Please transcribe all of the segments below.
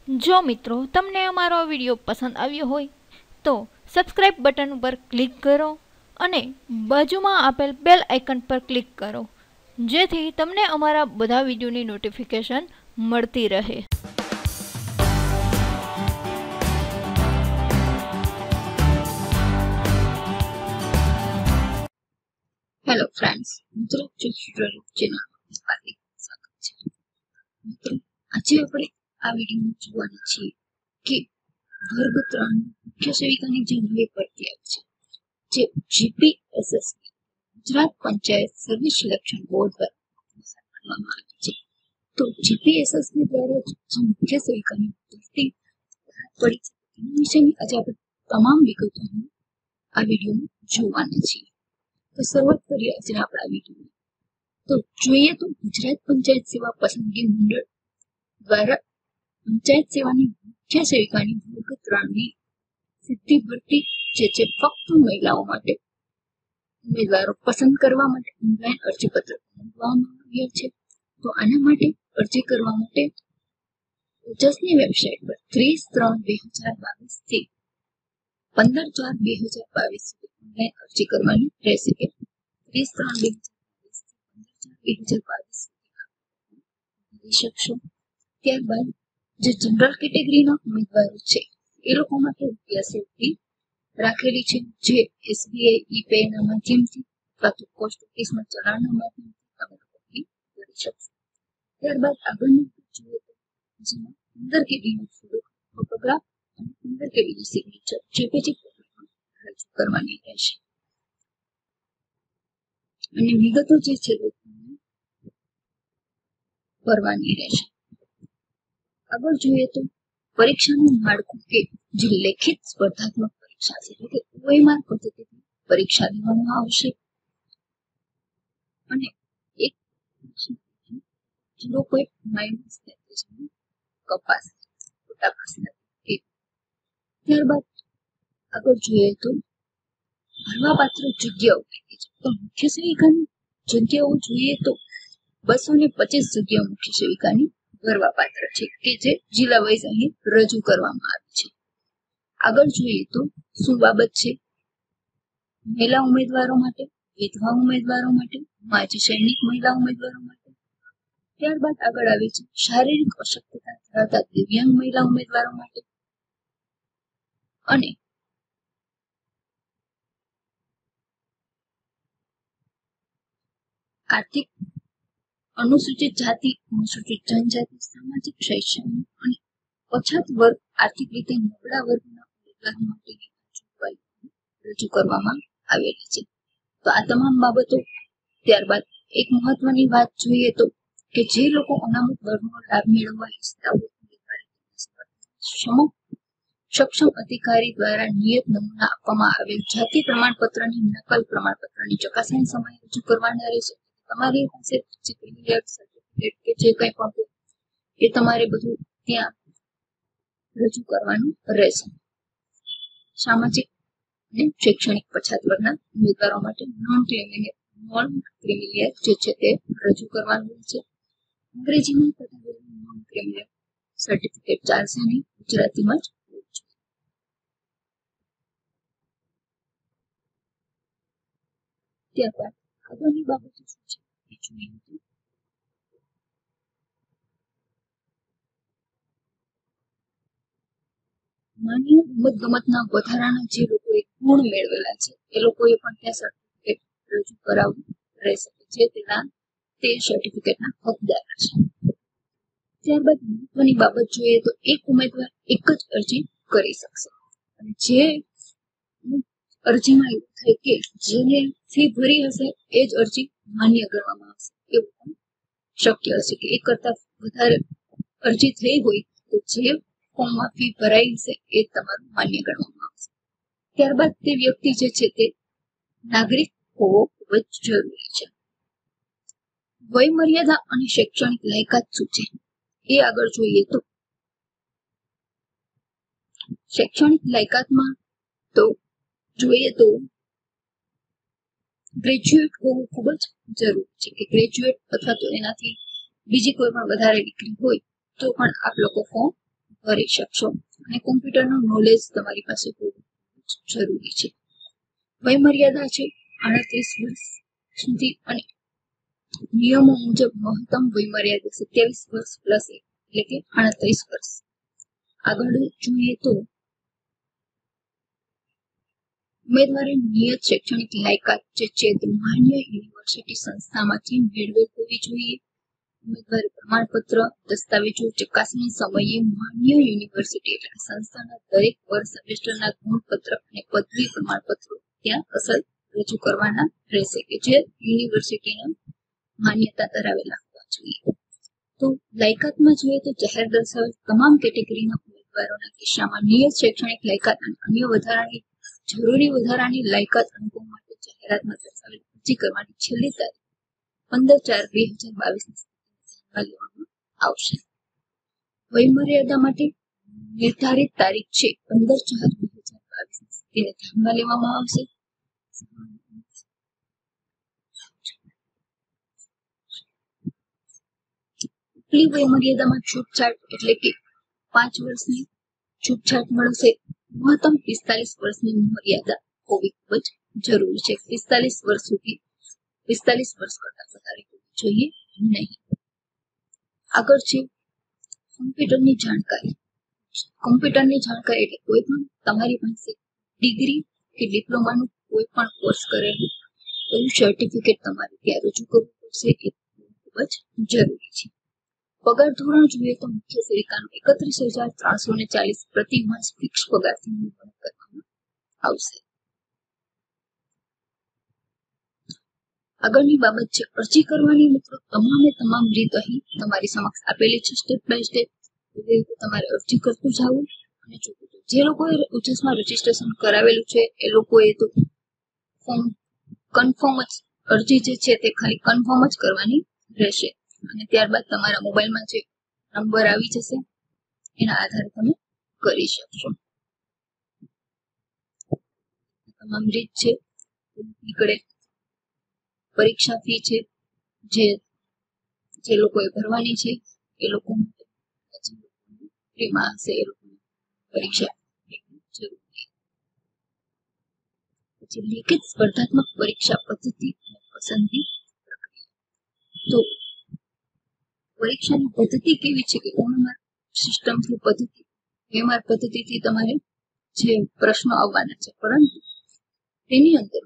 જો મિત્રો તમને અમારો વિડીયો પસંદ આવ્યો હોય તો સબસ્ક્રાઇબ બટન ઉપર ક્લિક કરો અને બાજુમાં આપેલ બેલ આઇકન પર ક્લિક કરો, જેથી તમને અમારા બધા વિડીયોની નોટિફિકેશન મળતી રહે. હેલો ફ્રેન્ડ્સ, મિત્રો ટ્યુટોરિયલ ચેનલ હાર્દિક સ્વાગત છે. મિત્રો આજે આપણે આ વિડીયોમાં જોવાના છીએ કે વર્ગ 3 મુખ્ય સેવિકાની જે નવી ભરતી આવી છે, જે GPSSB Gujarat panchayat service selection board દ્વારા કરવામાં આવી છે. તો જીપીએસએસબી દ્વારા જે મુખ્ય સેવિકાની ભરતી પડી છે તેના વિશેની આજે આપણે તમામ વિગતો આ વિડીયોમાં જોવાના છીએ. તો શરૂઆત કરીએ આજના આપણા વિડીયો. તો જોઈએ તો ગુજરાત પંચાયત સેવા પસંદગી મંડળ દ્વારા પંચાયત સેવાની મુખ્ય સેવિકાની વર્ગ 3 ની સીધી ભરતી જે છે ફક્ત મહિલાઓ માટે ઉમેદવારો પસંદ કરવા માટે ઓનલાઈન અરજીપત્ર મોકલવામાં આવ્યા છે. તો આના માટે અરજી કરવા માટે ઓજસની વેબસાઇટ પર 30/3/2022 થી 15/4/2022 સુધી ઓનલાઈન અરજી કરવાની રહેશે. 30/3/2022 કરી શકશો. ત્યારબાદ જે જનરલ કેટેગરીના ઉમેદવારો છે એ લોકો માટે રૂપિયા રાખેલી છે, જે એસબીઆઈ ઈ-પે ના માધ્યમથી અથવા તો પોસ્ટ ઓફિસમાં ચલણના માધ્યમથી તમે લોકો કરી શકશો. ત્યારબાદ આગળનું જોઈએ તો જેમાં 15 કેબીનો ફોટોગ્રાફ અને 15 કેબીની સિગ્નેચર જેપીજી ફોર્મેટમાં રજૂ કરવાની રહેશે. અને વિગતો જે છે ભરવાની રહેશે. આગળ જોઈએ તો પરીક્ષાનું માળખું કે જે લેખિત સ્પર્ધાત્મક પરીક્ષા છે, એટલે કે OMR પદ્ધતિથી પરીક્ષા લેવામાં આવશે. અને 0.-33 કપાસ ત્યારબાદ આગળ જોઈએ તો ભરવાપાત્ર જગ્યાઓ કેટલી છે. તો મુખ્ય સેવિકાની જગ્યાઓ જોઈએ તો 225 જગ્યાઓ મુખ્ય સેવિકાની ભરવાપાત્ર છે, કે જે જિલ્લા વાઇઝ અહીં રજૂ કરવામાં આવી છે. આગળ જોઈએ તો શું બાબત છે, મહિલા ઉમેદવારો માટે, વિધવા ઉમેદવારો માટે, માજી સૈનિક મહિલા ઉમેદવારો માટે. ત્યારબાદ આગળ આવે છે શારીરિક અશક્તતા ધરાવતા દિવ્યાંગ મહિલા ઉમેદવારો માટે અને આર્થિક અનુસૂચિત જાતિ, અનુસૂચિત જનજાતિ, સામાજિક, શૈક્ષણિક અને પછાત વર્ગ, આર્થિક રીતે નબળા વર્ગના ઉમેદવારો માટેની જોગવાઈઓ રજૂ કરવામાં આવેલી છે. તો આ તમામ બાબતો. ત્યારબાદ એક મહત્વની વાત જોઈએ તો કે જે લોકો અનામત વર્ગનો લાભ મેળવવા ઈચ્છતા હોય સક્ષમ અધિકારી દ્વારા નિયત નમૂના આપવામાં આવેલ જાતિ પ્રમાણપત્રની નકલ પ્રમાણપત્રની ચકાસણી સમયે રજૂ કરવાના રહેશે. તમારી પાસે સર્ટિફિકેટ કે જે કંઈ પણ એ તમારે બધું ત્યાં રજૂ કરવાનું રહેશે. સામાજિક અને શૈક્ષણિક પછાત વર્ગના ઉમેદવારો માટે નોન ક્રિમિલિયર જે છે તે રજૂ કરવાનું રહેશે. અંગ્રેજીમાં નોન ક્રિમિલિયર સર્ટિફિકેટ ચાલશે નહીં, ગુજરાતીમાં જ. ત્યારબાદ આગળની બાબતો શું છે એ જોઈએ તો માન્ય રમતગમતના વધારાના જે લોકોએ ગુણ મેળવેલા છે એ લોકોએ પણ ત્યાં સર્ટિફિકેટ રજૂ કરાવવું રહેશે, જે તે સર્ટિફિકેટના હકદાર છે. ત્યારબાદ મહત્વની બાબત જોઈએ તો એક ઉમેદવાર એક જ અરજી કરી શકશે. અને જે અરજીમાં એવું થાય કે જેને ફી ભરી હશે એ જ અરજી માન્ય ગણવામાં આવશે, એવું પણ શક્ય હશે કે એક કરતા વધારે અરજી થઈ હોય તો જે ફોર્મમાં ફી ભરાઈ હશે એ તમારું માન્ય ગણવામાં આવશે. ત્યારબાદ તે વ્યક્તિ જે છે તે નાગરિક હોવો ખૂબ જ જરૂરી છે. વય મર્યાદા અને શૈક્ષણિક લાયકાત શું છે એ આગળ જોઈએ તો શૈક્ષણિક લાયકાતમાં તો જોઈએ તો ગ્રેજ્યુએટ હોવું ખૂબ જ જરૂરી છે, કે ગ્રેજ્યુએટ અથવા તો એનાથી બીજી કોઈ પણ વધારે ડિગ્રી હોય તો પણ આપ લોકો ફોર્મ કરી શકશો અને કોમ્પ્યુટરનું નોલેજ તમારી પાસે હોવું જરૂરી છે. વયમર્યાદા છે 38 વર્ષ સુધી અને નિયમો મુજબ મહત્તમ વયમર્યાદા 27 વર્ષ પ્લસ એટલે કે 38 વર્ષ. આગળ જોઈએ તો ઉમેદવારે નિયત શૈક્ષણિક લાયકાત જે છે તે માન્ય યુનિવર્સિટી સંસ્થામાંથી મેળવેલ હોવી જોઈએ. ઉમેદવારે પ્રમાણપત્ર દસ્તાવેજો ચકાસણી સમયે માન્ય યુનિવર્સિટી એટલે સંસ્થાના દરેક વર્ષ સેમેસ્ટરના ગુણપત્ર અને પદવી પ્રમાણપત્રો ત્યાં અસલ રજૂ કરવાના રહેશે કે જે યુનિવર્સિટીના માન્યતા ધરાવેલા હોવા જોઈએ. તો લાયકાતમાં જોઈએ તો જાહેર દર્શાવેલ તમામ કેટેગરીના ઉમેદવારોના કિસ્સામાં નિયત શૈક્ષણિક લાયકાત અને અન્ય વધારાની લાયકાત અનુભવ માટે જાહેરાતમાં દર્શાવેલ અરજી કરવાની છેલ્લી તારીખ 15/4/2022 લેવામાં આવશે. વયમર્યાદા માટે નિર્ધારિત તારીખ છે 15/4/2022 તેને ધ્યાનમાં લેવામાં આવશે. ઉપલી વયમર્યાદામાં છૂટછાટ એટલે કે 5 વર્ષની છૂટછાટ મળશે. મહત્તમ 45 વર્ષની મર્યાદા હોવી ખૂબ જ જરૂરી છે. 45 વર્ષ સુધી 45 વર્ષ કરતા વધારે હોવી જોઈએ નહીં. આગળ છે કોમ્પ્યુટરની જાણકારી. કોમ્પ્યુટરની જાણકારી એટલે કોઈ પણ તમારી પાસે ડિગ્રી કે ડિપ્લોમાનું કોઈ પણ કોર્સ કરેલું એવું સર્ટિફિકેટ તમારે ત્યાં રજૂ કરવું પડશે. એ ખૂબ જ જરૂરી છે. પગાર ધોરણ જોઈએ તો મુખ્ય સેવિકાનું 31,340 પ્રતિ માસ ફિક્સ પગારથી નિમણૂક કરવામાં આવશે. આગળની બાબત છે અરજી કરવાની. મિત્રો તમામ રીત અહીં તમારી સમક્ષ આપેલી છે સ્ટેપ બાય સ્ટેપ. એવી રીતે તમારે અરજી કરતું જવું અને જે લોકોએ ઉજસમાં રજીસ્ટ્રેશન કરાવેલું છે એ લોકોએ તો ફોર્મ કન્ફર્મ જ અરજી જે છે તે ખાલી કન્ફર્મ જ કરવાની રહેશે અને ત્યારબાદ તમારા મોબાઈલમાં જે નંબર આવી જશે એના આધારે તમે કરી શકશો. તમામ રીત છે નીકળે. પરીક્ષા ફી છે જે લોકોએ ભરવાની છે એ લોકો ફ્રીમાં હશે. એ લોકો પરીક્ષા જરૂરી. પછી લિખિત સ્પર્ધાત્મક પરીક્ષા પદ્ધતિ અને પસંદગી પ્રક્રિયા. તો પરીક્ષાની પદ્ધતિ કેવી છે કે ઓએમઆર સિસ્ટમથી પદ્ધતિ ઓએમઆર પદ્ધતિથી તમારે જે પ્રશ્નો આવવાના છે પરંતુ તેની અંદર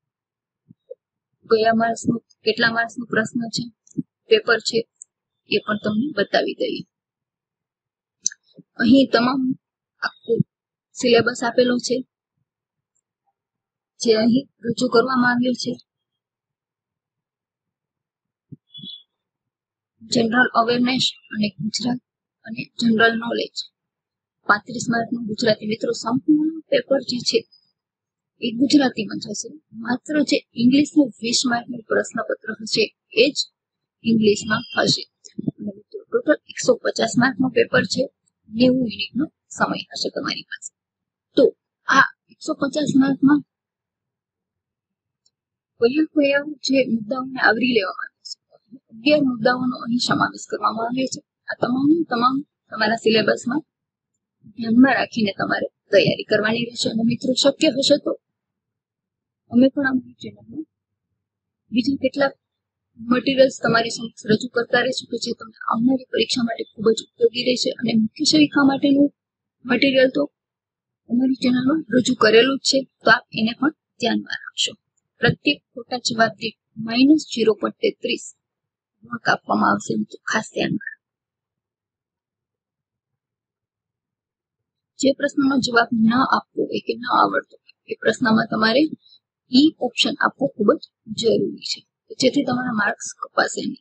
કયા માર્ક્સનું કેટલા માર્ક્સનું પ્રશ્ન છે પેપર છે એ પણ તમને બતાવી દઈએ. અહીં તમામ આખું સિલેબસ આપેલો છે જે અહીં રજૂ કરવામાં આવ્યો છે. જનરલ અવેરનેસ અને ગુજરાત અને જનરલ નોલેજ 35 માર્કનું ગુજરાતી. મિત્રો સંપૂર્ણ પેપર જે છે એ ગુજરાતીમાં જશે. માત્ર જે ઇંગ્લિશનું 20 માર્કનું પ્રશ્નપત્ર હશે એ જ ઇંગ્લિશમાં હશે. ટોટલ 150 માર્કનું પેપર છે. 90 મિનિટનો સમય હશે તમારી પાસે. તો આ 150 માર્કમાં કયા જે મુદ્દાઓને આવરી લેવામાં આવે છે 11 મુદ્દાઓનો અહીં સમાવેશ કરવામાં આવ્યો છે. આ તમામ તમારા સિલેબસમાં ધ્યાનમાં રાખીને તમારે તૈયારી કરવાની રહેશે. અને મિત્રો શક્ય હશે તો અમે પણ અમારી ચેનલમાં બીજા કેટલાક મટીરિયલ્સ તમારી સમક્ષ રજૂ કરતા રહીશું કે જે તમને આવનારી પરીક્ષા માટે ખૂબ જ ઉપયોગી રહેશે. અને મુખ્ય સેવિકા માટેનું મટીરિયલ તો અમારી ચેનલમાં રજૂ કરેલું જ છે, તો આપ એને પણ ધ્યાનમાં રાખશો. પ્રત્યેક ખોટા જવાબ દીઠ -0.33 ગુણ કાપવામાં આવશે. તો ખાસ ધ્યાનમાં જે પ્રશ્નનો જવાબ ન આપવો હોય કે ન આવડતો હોય એ પ્રશ્નમાં તમારે ઈ ઓપ્શન આપવો ખૂબ જ જરૂરી છે જેથી તમારા માર્ક્સ કપાશે નહીં.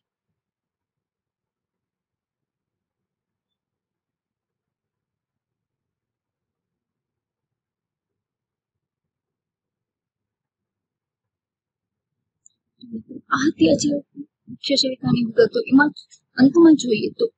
આ હતી આજે મુખ્ય સેવિકાની વિગતો. એમાં અંતમાં જોઈએ તો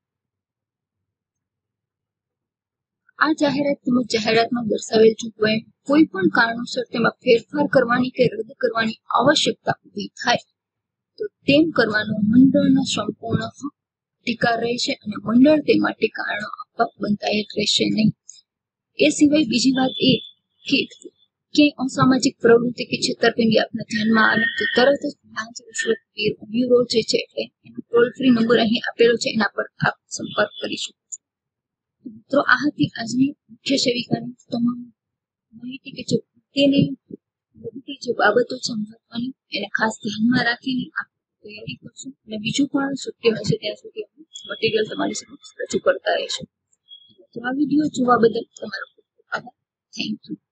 આ જાહેરાત તેમજ જાહેરાતમાં દર્શાવેલ જોગવાઈ કોઈ પણ કારણોસર તેમાં ફેરફાર કરવાની કે રદ કરવાની આવશ્યકતા ઊભી થાય તો તેમ કરવાનો મંડળનો સંપૂર્ણ અધિકાર રહેશે અને મંડળ તે માટે કારણો આપવા બનતા જ રહેશે નહીં. એ સિવાય બીજી વાત એ કે ક્યાંય અસામાજિક પ્રવૃત્તિ કે છેતરપિંડી આપના ધ્યાનમાં આવે તો તરત જ 5 બ્યુરો જે છે એટલે એનો ટોલ ફ્રી નંબર અહીં આપેલો છે, એના પર આપ સંપર્ક કરી શકો છો. મિત્રો, આ હતી આજની મુખ્ય સેવિકાની તમામ માહિતી કે જે તેની બધી જે બાબતો છે મહત્વની એને ખાસ ધ્યાનમાં રાખીને આપ તૈયારી કરશું અને બીજું પણ શક્ય હશે ત્યાં સુધી મટીરિયલ તમારી સમક્ષ રજૂ કરતા રહેશું. તો આ વિડીયો જોવા બદલ તમારો ખૂબ ખૂબ આભાર. Thank you.